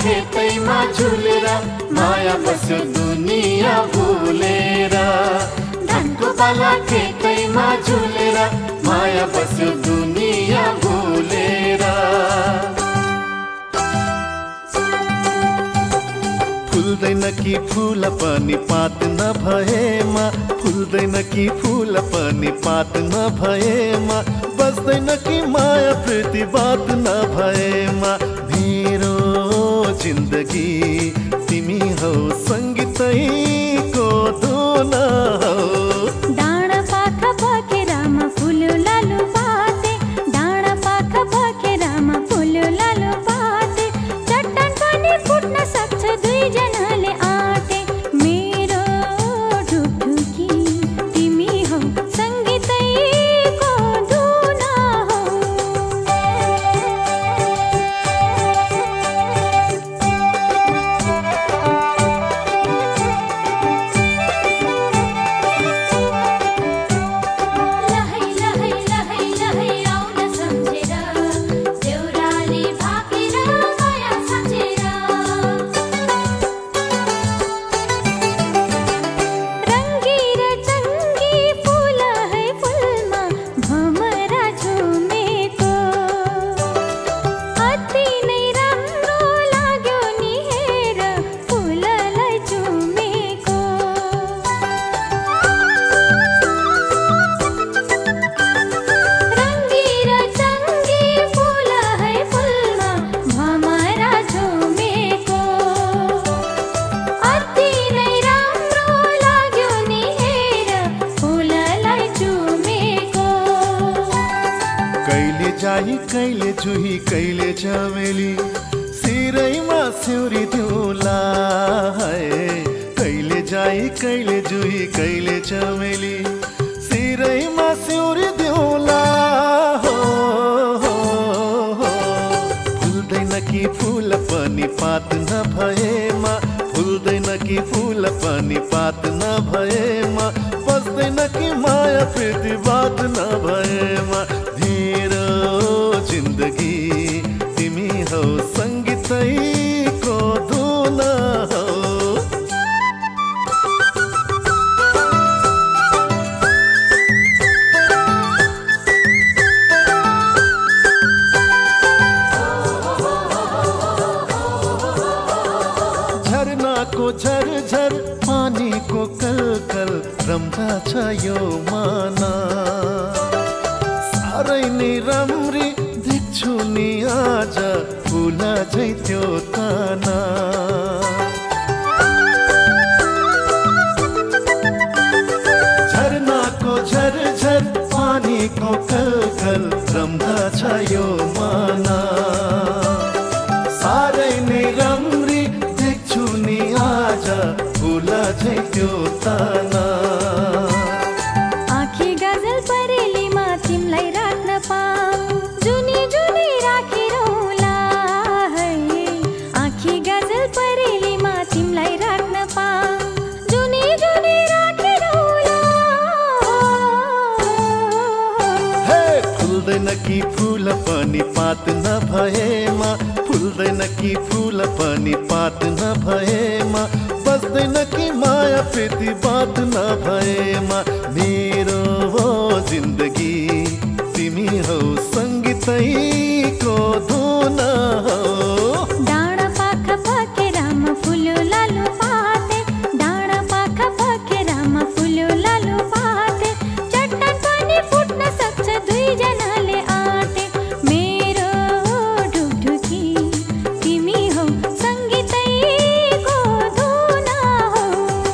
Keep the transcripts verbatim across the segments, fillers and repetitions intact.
खेतैमा झुलेर माया बस्यो दुनिया भुलेर। धानको पाला खेतैमा झुलेर माया बस्यो दुनिया भुलेर। फुल्दैन कि फूल पनि पात नभएमा, फुल्दैन कि फूल पनि पात नभएमा, बस्दैन कि माया प्रीति बात नभएमा। मेरो जिन्दगी तिमी हौ संगीतैको धुन हौ। डाँडा पाखा भकेरामा फुल लालु पाते, डाँडा पाखा भकेरामा फुल लालु पाते, चट्टान पनि फुट्न सक्छ दुईजनाले आँटे। मेरो ढुकढुकी तिमी हौ संगीतैको धुन हौ। लहै लहै लहै लहै आउन सम्झेर, देउराली भाकेर माया सम्झेर। रङ्गी र चङ्गी फुल है फुलमा भमरा झुमेको, अति नै राम्रो लाग्यो नि हेर फुललाई झुमेको। रङ्गी र चङ्गी फुल है फुलमा भमरा झुमेको, अति नै राम्रो लाग्यो नि हेर फुललाई झुमेको। कहिले जाई कहिले जुही कहिले चमेली, सिरैमा सिउरी दिउला है। कहिले जाई कहिले जुही कहिले चमेली, सिरैमा सिउरी दिउला हो, हो, हो। फुल्दैन कि फूल पनि पात नभएमा, फुल्दैन कि फूल पनि पात नभएमा, बस्दैन कि माया प्रीति बात नभएमा। मेरो जिन्दगी तिमी हौ संगीतैको धुन हौ। झरनाको झरझर पानीको कलकल रम्दछ यो माना, साह्रै नै राम्री देख्छु नि आज फुल झै त्यो ताना। झरनाको झरझर पानीको कलकल रम्दछ यो माना, साह्रै नै राम्री देख्छु नि आज फुल झै त्यो ताना। आँखी गजल परेलीमा तिमलाई राख्न पाऊँ, जुनी जुनी राखिरौँला है। आँखी गजल परेलीमा तिमलाई राख्न पाऊँ, जुनी जुनी राखिरौँला। हे फुल्दैन कि फूल पनि पात नभएमा, फुल्दैन कि फूल पनि पात नभएमा, बस्दैन कि माया प्रीति बात नभएमा। मेरो जिन्दगी तिमी हौ संगीतैको धुन हौ। डाँडा पाखा भकेरामा फुल लालु पाते, डाँडा पाखा भकेरामा फुल लालु पाते, चट्टान पनि फुट्न सक्छ दुईजनाले आँटे। मेरो ढुकढुकी तिमी हौ संगीतैको धुन हौ।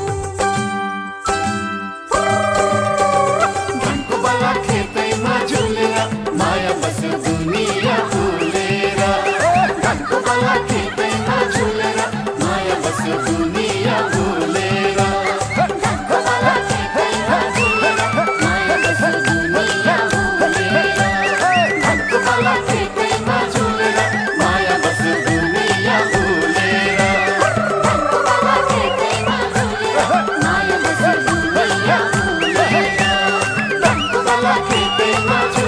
धानको पाला खेतैमा झुलेर माया बस्यो दुनिया भुलेर। धानको पाला खेतैमा झुलेर माया बस्यो दुनिया भुलेर। धानको पाला खेतैमा झुलेर माया बस्यो दुनिया भुलेर। धानको पाला खेतैमा झुलेर माया बस्यो दुनिया भुलेर। धानको पाला खेतैमा झुलेर माया बस्यो दुनिया भुलेर। धानको पाला खेतैमा